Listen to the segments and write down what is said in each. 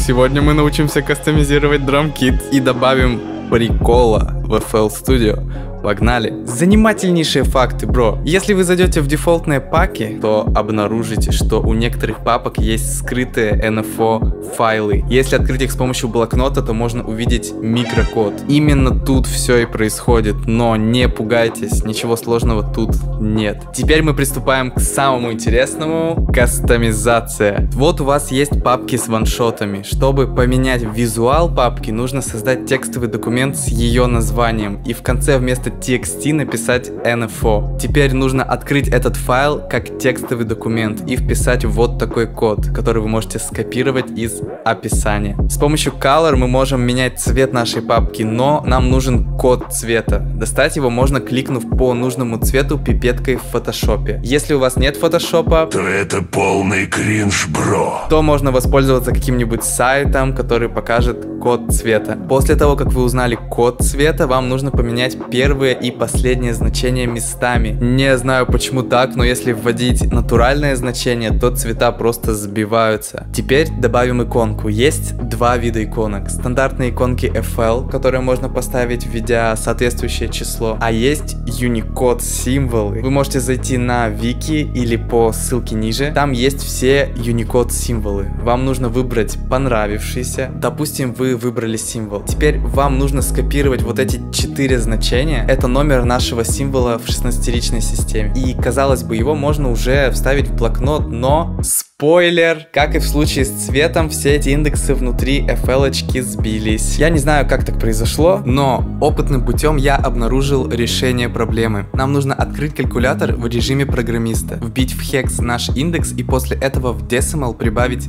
Сегодня мы научимся кастомизировать драм-кит и добавим прикола в FL Studio. Погнали! Занимательнейшие факты, бро. Если вы зайдете в дефолтные паки, то обнаружите, что у некоторых папок есть скрытые NFO файлы. Если открыть их с помощью блокнота, то можно увидеть микрокод. Именно тут все и происходит, но не пугайтесь, ничего сложного тут нет. Теперь мы приступаем к самому интересному — кастомизация. Вот у вас есть папки с ваншотами. Чтобы поменять визуал папки, нужно создать текстовый документ с ее названием и в конце вместо txt написать NFO. Теперь нужно открыть этот файл как текстовый документ и вписать вот такой код, который вы можете скопировать из описания. С помощью Color мы можем менять цвет нашей папки, но нам нужен код цвета. Достать его можно, кликнув по нужному цвету пипеткой в фотошопе. Если у вас нет фотошопа, то это полный кринж, бро. То можно воспользоваться каким-нибудь сайтом, который покажет код цвета. После того, как вы узнали код цвета, вам нужно поменять первые и последние значения местами. Не знаю почему так, но если вводить натуральное значение, то цвета просто сбиваются. Теперь добавим иконку. Есть два вида иконок. Стандартные иконки FL, которые можно поставить, введя соответствующее число. А есть Unicode символы. Вы можете зайти на Вики или по ссылке ниже. Там есть все Unicode символы. Вам нужно выбрать понравившийся. Допустим, вы выбрали символ. Теперь вам нужно скопировать вот эти 4 значения. Это номер нашего символа в 16-ричной системе. И, казалось бы, его можно уже вставить в блокнот, но... Спойлер! Как и в случае с цветом, все эти индексы внутри FL-очки сбились. Я не знаю, как так произошло, но опытным путем я обнаружил решение проблемы. Нам нужно открыть калькулятор в режиме программиста, вбить в хекс наш индекс и после этого в decimal прибавить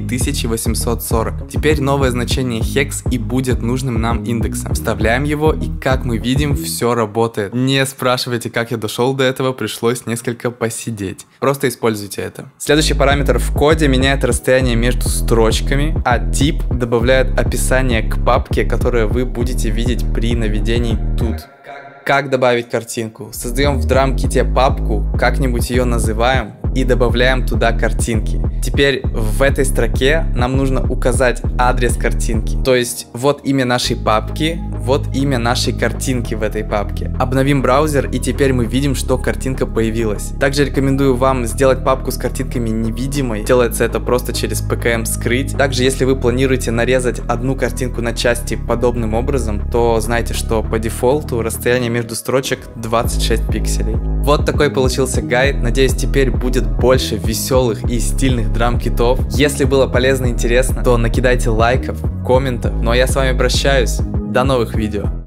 3840. Теперь новое значение хекс и будет нужным нам индексом. Вставляем его, и как мы видим, все работает. Не спрашивайте, как я дошел до этого, пришлось несколько посидеть. Просто используйте это. Следующий параметр в коде меняет расстояние между строчками, а тип добавляет описание к папке, которое вы будете видеть при наведении тут. Как добавить картинку? Создаем в драм-ките папку, как-нибудь ее называем и добавляем туда картинки. Теперь в этой строке нам нужно указать адрес картинки. То есть вот имя нашей папки, вот имя нашей картинки в этой папке. Обновим браузер, и теперь мы видим, что картинка появилась. Также рекомендую вам сделать папку с картинками невидимой. Делается это просто через PKM скрыть. Также, если вы планируете нарезать одну картинку на части подобным образом, то знайте, что по дефолту расстояние между строчек 26 пикселей. Вот такой получился гайд. Надеюсь, теперь будет больше веселых и стильных драм-китов. Если было полезно и интересно, то накидайте лайков, комментов. Ну а я с вами прощаюсь. До новых видео.